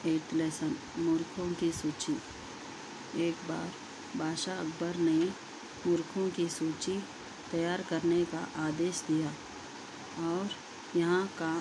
Eight lesson मूर्खों की सूची। एक बार बादशाह अकबर ने मूर्खों की सूची तैयार करने का आदेश दिया और यहाँ का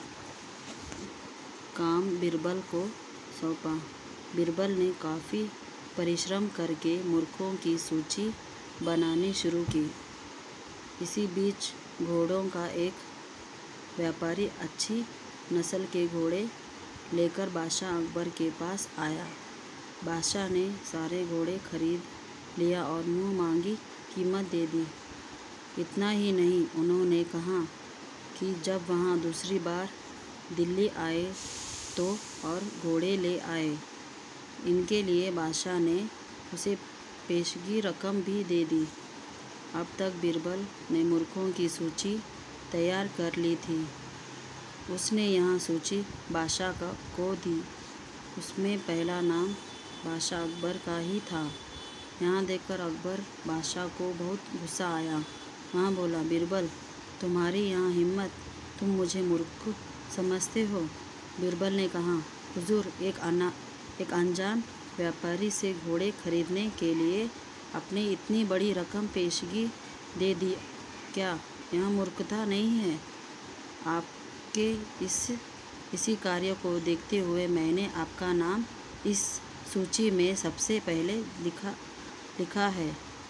काम बीरबल को सौंपा। बीरबल ने काफ़ी परिश्रम करके मूर्खों की सूची बनानी शुरू की। इसी बीच घोड़ों का एक व्यापारी अच्छी नस्ल के घोड़े लेकर बादशाह अकबर के पास आया। बादशाह ने सारे घोड़े खरीद लिया और मुँह मांगी कीमत दे दी। इतना ही नहीं, उन्होंने कहा कि जब वहाँ दूसरी बार दिल्ली आए तो और घोड़े ले आए। इनके लिए बादशाह ने उसे पेशगी रकम भी दे दी। अब तक बीरबल ने मूर्खों की सूची तैयार कर ली थी। उसने यह सूची बादशाह को दी। उसमें पहला नाम बादशाह अकबर का ही था। यहाँ देखकर अकबर बादशाह को बहुत गुस्सा आया। वहाँ बोला, बीरबल, तुम्हारी यहाँ हिम्मत, तुम मुझे मूर्ख समझते हो? बीरबल ने कहा, हुजूर, एक अनजान व्यापारी से घोड़े खरीदने के लिए अपनी इतनी बड़ी रकम पेशगी दे दी, क्या यह मूर्खता नहीं है? आपके इसी कार्य को देखते हुए मैंने आपका नाम इस सूची में सबसे पहले लिखा है।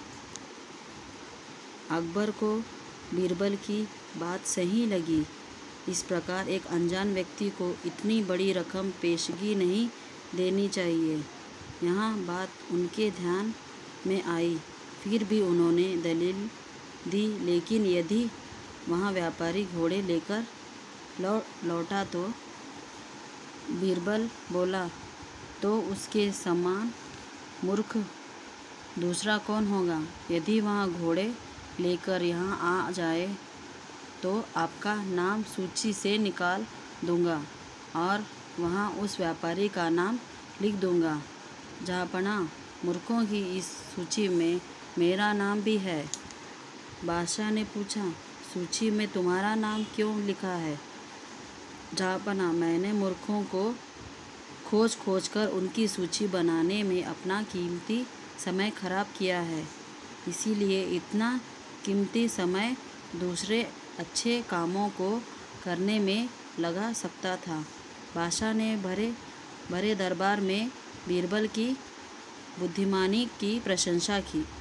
अकबर को बीरबल की बात सही लगी। इस प्रकार एक अनजान व्यक्ति को इतनी बड़ी रकम पेशगी नहीं देनी चाहिए। यहाँ बात उनके ध्यान में आई। फिर भी उन्होंने दलील दी, लेकिन यदि वहाँ व्यापारी घोड़े लेकर लौटा तो? बीरबल बोला, तो उसके समान मूर्ख दूसरा कौन होगा? यदि वहाँ घोड़े लेकर यहाँ आ जाए तो आपका नाम सूची से निकाल दूंगा और वहाँ उस व्यापारी का नाम लिख दूंगा। जहाँपना, मूर्खों की इस सूची में मेरा नाम भी है। बादशाह ने पूछा, सूची में तुम्हारा नाम क्यों लिखा है? जहाँपना, मैंने मूर्खों को खोज कर उनकी सूची बनाने में अपना कीमती समय खराब किया है। इसीलिए इतना कीमती समय दूसरे अच्छे कामों को करने में लगा सकता था। बादशाह ने भरे दरबार में बीरबल की बुद्धिमानी की प्रशंसा की।